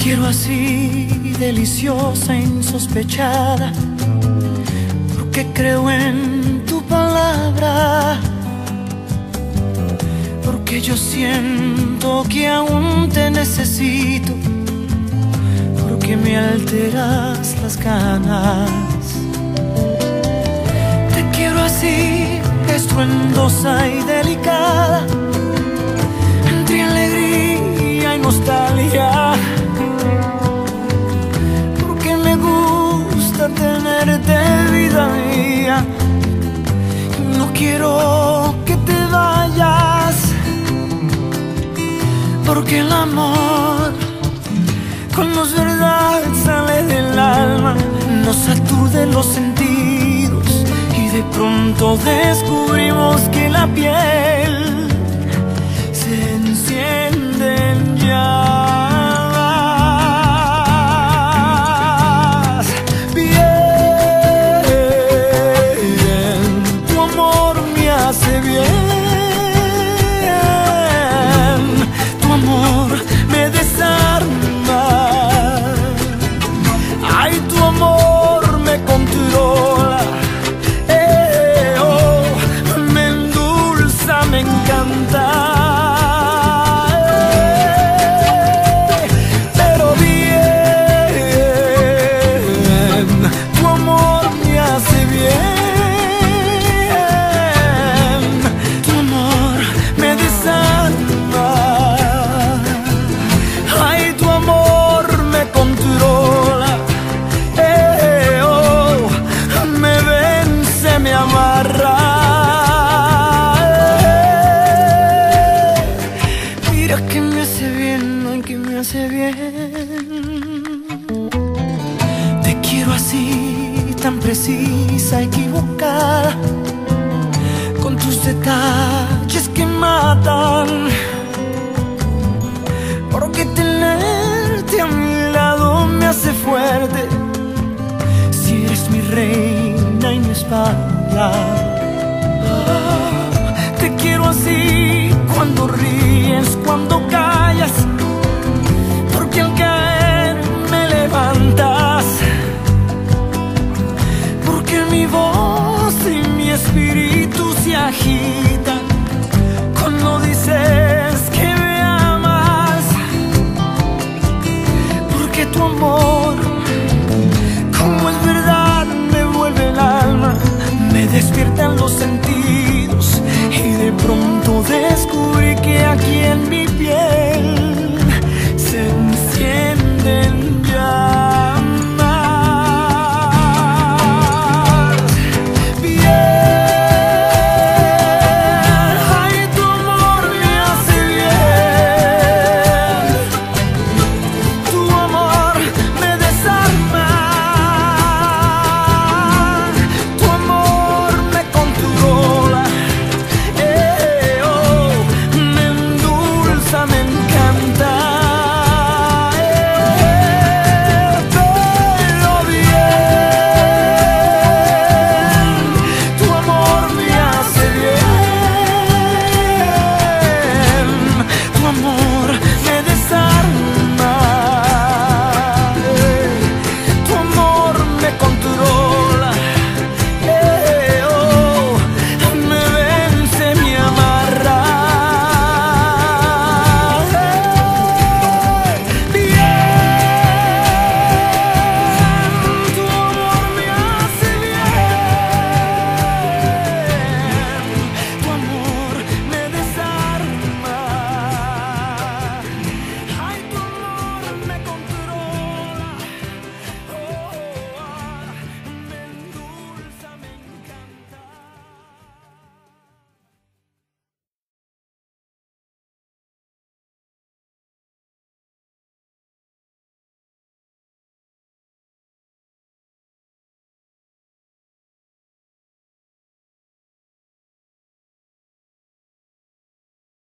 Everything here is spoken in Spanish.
quiero así, deliciosa, insospechada, porque creo en tu palabra, porque yo siento que aún te necesito, porque me alteras las ganas. Te quiero así, estruendosa y delicada, entre alegría y nostalgia, porque me gusta tenerte, vida mía. No quiero que te vayas, porque el amor cuando es verdad sale del alma, nos aturde los sentidos y de pronto descubrimos que la piel se enciende en llamas. Bien, tu amor me hace bien, tu amor me desarma. Ay, tu amor me controla, oh, me endulza, me encanta. Pero bien, tu amor me hace bien, tu amor me desarma. Ay, tu amor me controla, oh, me vence, me amarra. Mira que me hace bien, ay, que me hace bien. Te quiero así, tan precisa, equivocada, con tus detalles que matan, porque tenerte a mi lado me hace fuerte, si eres mi reina y mi espada. Te quiero así, cuando ríes, cuando callas, porque al caer me levantas, porque mi voz y mi espíritu se agitan cuando dices que me amas, porque tu amor, como es verdad, me vuelve el alma, me despiertan los sentidos y de pronto descubrí que aquí en mi piel se encienden